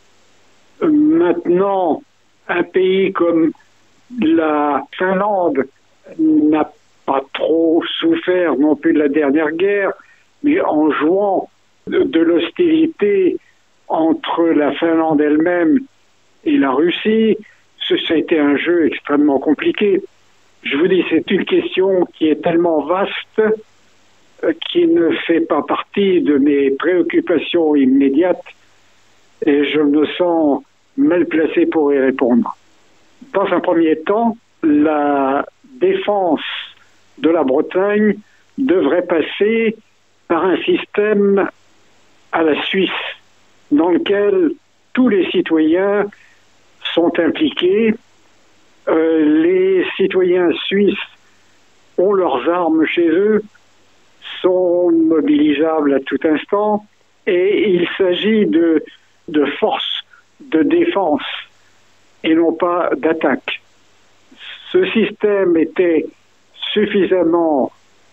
Speaker 3: Maintenant, un pays comme la Finlande n'a pas trop souffert non plus de la dernière guerre, mais en jouant de l'hostilité entre la Finlande elle-même et la Russie, ça a été un jeu extrêmement compliqué. Je vous dis, c'est une question qui est tellement vaste qui ne fait pas partie de mes préoccupations immédiates et je me sens mal placé pour y répondre. Dans un premier temps, la défense de la Bretagne devrait passer par un système à la Suisse, dans lequel tous les citoyens sont impliqués. Les citoyens suisses ont leurs armes chez eux. sont mobilisables à tout instant et il s'agit de forces de défense et non pas d'attaque. Ce système était suffisamment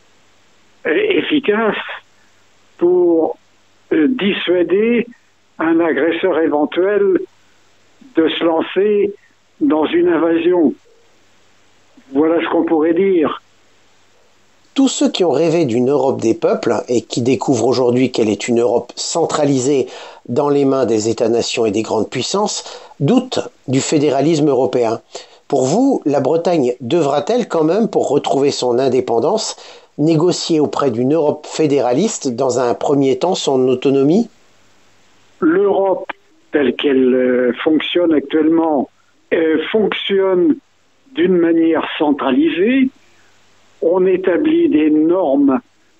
Speaker 3: efficace pour dissuader un agresseur éventuel de se lancer dans une invasion. Voilà ce qu'on pourrait dire.
Speaker 1: Tous ceux qui ont rêvé d'une Europe des peuples et qui découvrent aujourd'hui qu'elle est une Europe centralisée dans les mains des États-nations et des grandes puissances doutent du fédéralisme européen. Pour vous, la Bretagne devra-t-elle quand même, pour retrouver son indépendance, négocier auprès d'une Europe fédéraliste dans un premier temps son autonomie ?
Speaker 3: L'Europe telle qu'elle fonctionne actuellement fonctionne d'une manière centralisée. On établit des normes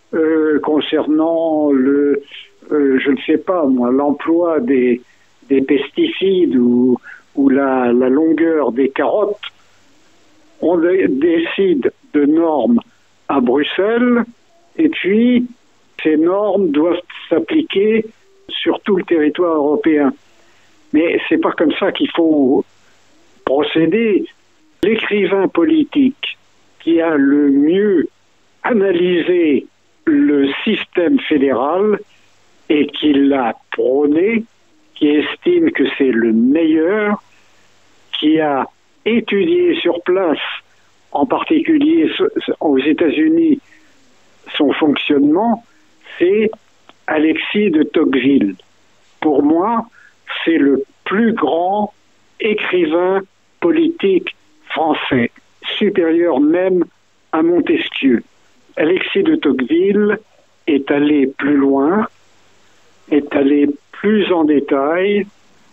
Speaker 3: concernant je ne sais pas moi, l'emploi des pesticides ou la longueur des carottes. On décide de normes à Bruxelles et puis ces normes doivent s'appliquer sur tout le territoire européen. Mais c'est pas comme ça qu'il faut procéder. L'écrivain politique qui a le mieux analysé le système fédéral et qui l'a prôné, qui estime que c'est le meilleur, qui a étudié sur place, en particulier aux États-Unis, son fonctionnement, c'est Alexis de Tocqueville. Pour moi, c'est le plus grand écrivain politique français, supérieur même à Montesquieu. Alexis de Tocqueville est allé plus loin, est allé plus en détail,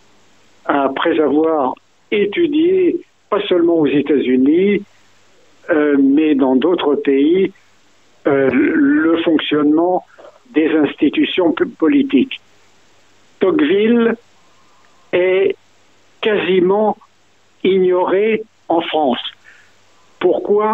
Speaker 3: après avoir étudié, pas seulement aux États-Unis, mais dans d'autres pays, le fonctionnement des institutions politiques. Tocqueville est quasiment ignoré en France. Pourquoi ?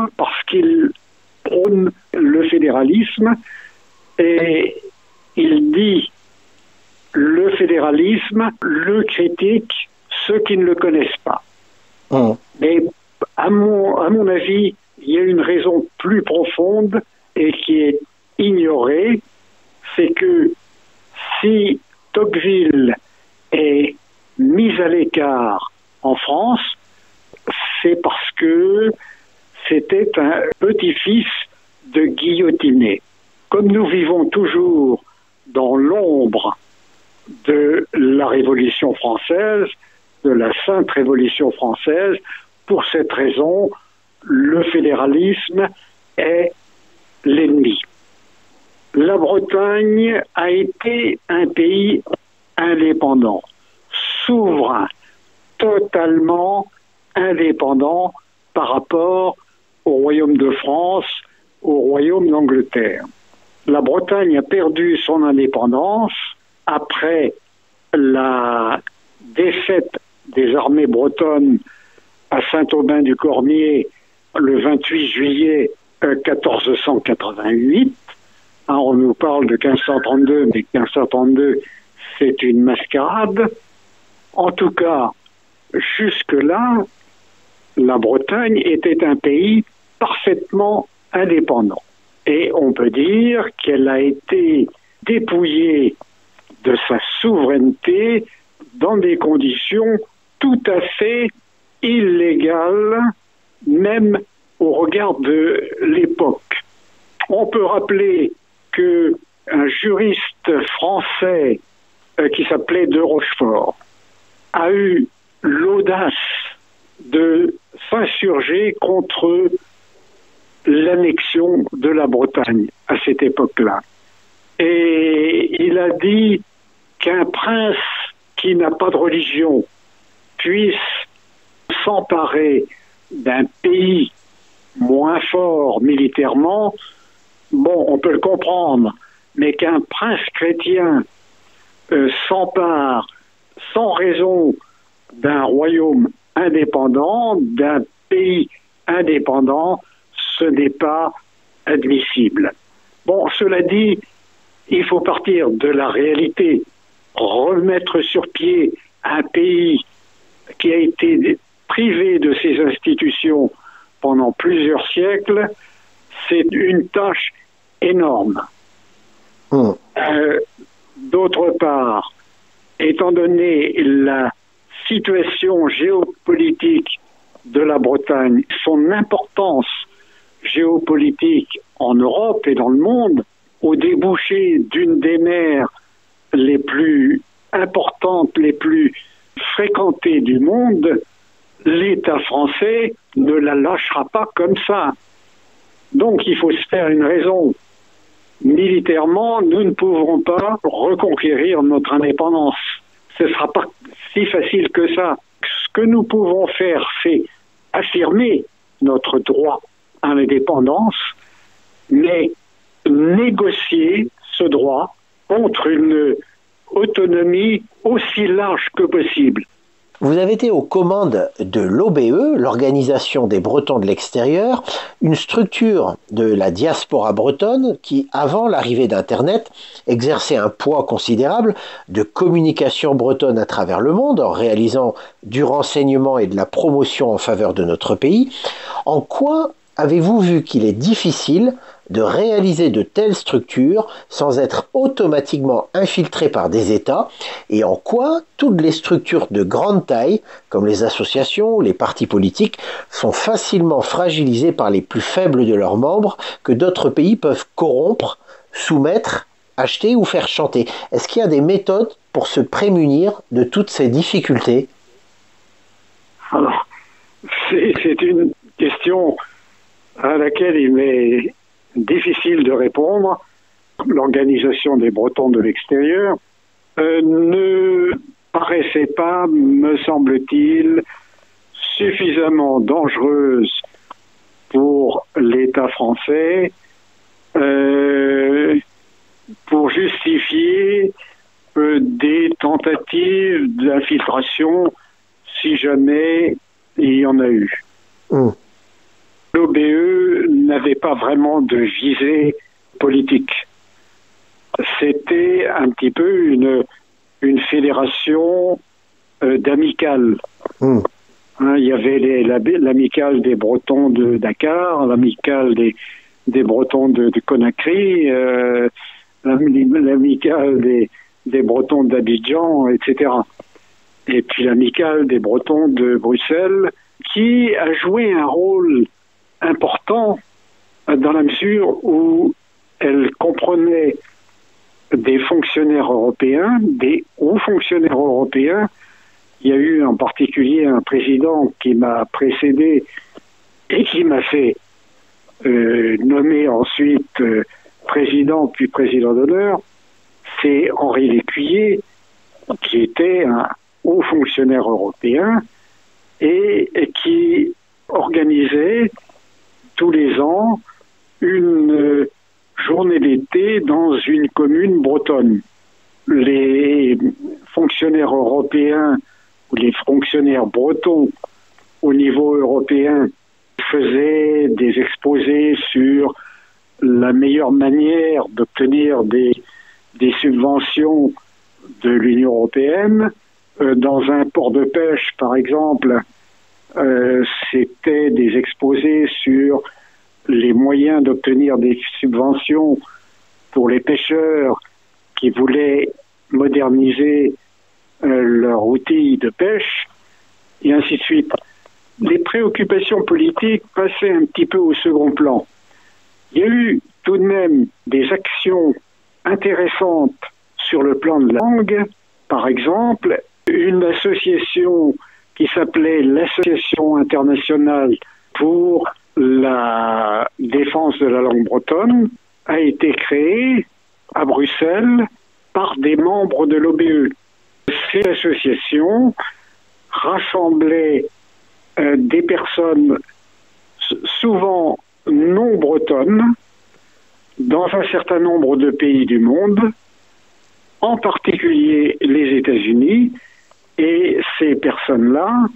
Speaker 3: Parce qu'il prône le fédéralisme et il dit le fédéralisme, le critique ceux qui ne le connaissent pas. Mais à mon avis, il y a une raison plus profonde et qui est ignorée, c'est que si Tocqueville est mis à l'écart en France, c'est parce que c'était un petit-fils de guillotiné. Comme nous vivons toujours dans l'ombre de la Révolution française, de la Sainte Révolution française, pour cette raison, le fédéralisme est l'ennemi. La Bretagne a été un pays indépendant, souverain, totalement indépendant par rapport au Royaume de France, au Royaume d'Angleterre. La Bretagne a perdu son indépendance après la défaite des armées bretonnes à Saint-Aubin-du-Cormier le 28 juillet 1488. On nous parle de 1532, mais 1532, c'est une mascarade. En tout cas, jusque-là, la Bretagne était un pays parfaitement indépendant. Et on peut dire qu'elle a été dépouillée de sa souveraineté dans des conditions tout à fait illégales, même au regard de l'époque. On peut rappeler qu'un juriste français qui s'appelait de Rochefort a eu l'audace de s'insurger contre l'annexion de la Bretagne à cette époque-là. Et il a dit qu'un prince qui n'a pas de religion puisse s'emparer d'un pays moins fort militairement, bon, on peut le comprendre, mais qu'un prince chrétien s'empare sans raison d'un royaume indépendant, d'un pays indépendant, ce n'est pas admissible. Bon, cela dit, il faut partir de la réalité. Remettre sur pied un pays qui a été privé de ses institutions pendant plusieurs siècles, c'est une tâche énorme. D'autre part, étant donné la situation géopolitique de la Bretagne, son importance géopolitique en Europe et dans le monde, au débouché d'une des mers les plus importantes, les plus fréquentées du monde, l'État français ne la lâchera pas comme ça. Donc il faut se faire une raison. Militairement, nous ne pouvons pas reconquérir notre indépendance. Ce ne sera pas si facile que ça. Ce que nous pouvons faire, c'est affirmer notre droit à l'indépendance, mais négocier ce droit contre une autonomie aussi large que possible.
Speaker 1: Vous avez été aux commandes de l'OBE, l'Organisation des Bretons de l'extérieur, une structure de la diaspora bretonne qui, avant l'arrivée d'Internet, exerçait un poids considérable de communication bretonne à travers le monde en réalisant du renseignement et de la promotion en faveur de notre pays. En quoi avez-vous vu qu'il est difficile de réaliser de telles structures sans être automatiquement infiltré par des États, et en quoi toutes les structures de grande taille, comme les associations ou les partis politiques, sont facilement fragilisées par les plus faibles de leurs membres que d'autres pays peuvent corrompre, soumettre, acheter ou faire chanter? Est-ce qu'il y a des méthodes pour se prémunir de toutes ces difficultés?
Speaker 3: Alors, c'est une question à laquelle il m'est difficile de répondre. L'Organisation des Bretons de l'extérieur ne paraissait pas, me semble-t-il, suffisamment dangereuse pour l'État français pour justifier des tentatives d'infiltration si jamais il y en a eu. L'OBE n'avait pas vraiment de visée politique. C'était un petit peu une fédération d'amicales. Il y avait l'amicale des Bretons de Dakar, l'amicale des Bretons de Conakry, l'amicale des Bretons d'Abidjan, etc. Et puis l'amicale des Bretons de Bruxelles, qui a joué un rôle important dans la mesure où elle comprenait des fonctionnaires européens, des hauts fonctionnaires européens. Il y a eu en particulier un président qui m'a précédé et qui m'a fait nommer ensuite président puis président d'honneur. C'est Henri Lécuyer, qui était un haut fonctionnaire européen et qui organisait tous les ans une journée d'été dans une commune bretonne. Les fonctionnaires européens ou les fonctionnaires bretons au niveau européen faisaient des exposés sur la meilleure manière d'obtenir des subventions de l'Union européenne. Dans un port de pêche, par exemple, c'était des exposés sur les moyens d'obtenir des subventions pour les pêcheurs qui voulaient moderniser leur outil de pêche, et ainsi de suite. Les préoccupations politiques passaient un petit peu au second plan. Il y a eu tout de même des actions intéressantes sur le plan de la langue. Par exemple, une association qui s'appelait l'Association internationale pour la défense de la langue bretonne a été créée à Bruxelles par des membres de l'OBE. Cette association rassemblait des personnes souvent non bretonnes dans un certain nombre de pays du monde, en particulier les États-Unis, et ces personnes-là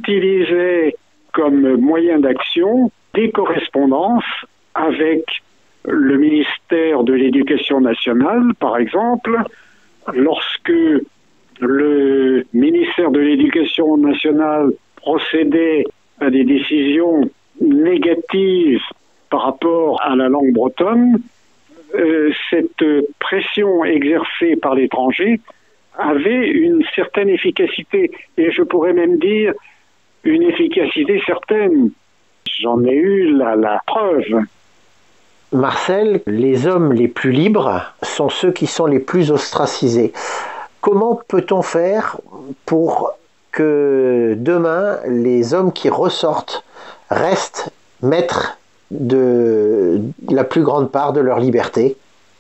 Speaker 3: utilisaient comme moyen d'action des correspondances avec le ministère de l'Éducation nationale, par exemple, lorsque le ministère de l'Éducation nationale procédait à des décisions négatives par rapport à la langue bretonne, cette pression exercée par l'étranger avait une certaine efficacité, et je pourrais même dire une efficacité certaine. J'en ai eu la preuve.
Speaker 2: Marcel, les hommes les plus libres sont ceux qui sont les plus ostracisés. Comment peut-on faire pour que demain, les hommes qui ressortent restent maîtres de la plus grande part de leur liberté?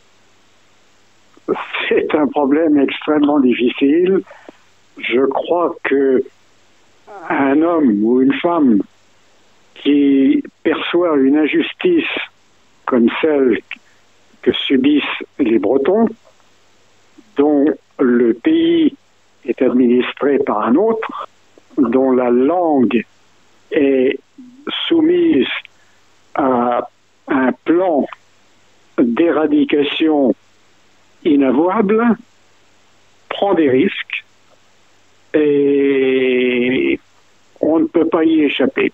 Speaker 3: C'est un problème extrêmement difficile. Je crois que un homme ou une femme qui perçoit une injustice comme celle que subissent les Bretons, dont le pays est administré par un autre, dont la langue est soumise à un plan d'éradication inavouable, prend des risques et on ne peut pas y échapper.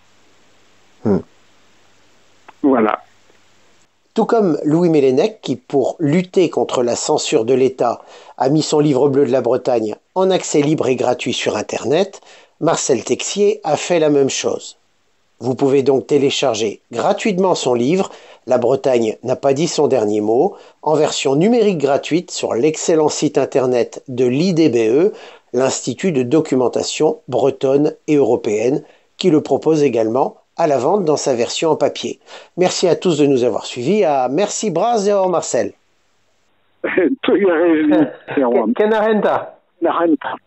Speaker 3: Voilà.
Speaker 2: Tout comme Louis Mélènec, qui, pour lutter contre la censure de l'État, a mis son livre bleu de la Bretagne en accès libre et gratuit sur Internet, Marcel Texier a fait la même chose. Vous pouvez donc télécharger gratuitement son livre « La Bretagne n'a pas dit son dernier mot » en version numérique gratuite sur l'excellent site internet de l'IDBE, l'Institut de documentation bretonne et européenne, qui le propose également à la vente dans sa version en papier. Merci à tous de nous avoir suivis. Merci Braz et au revoir Marcel.
Speaker 3: Tu as raison.
Speaker 2: Kenarenta.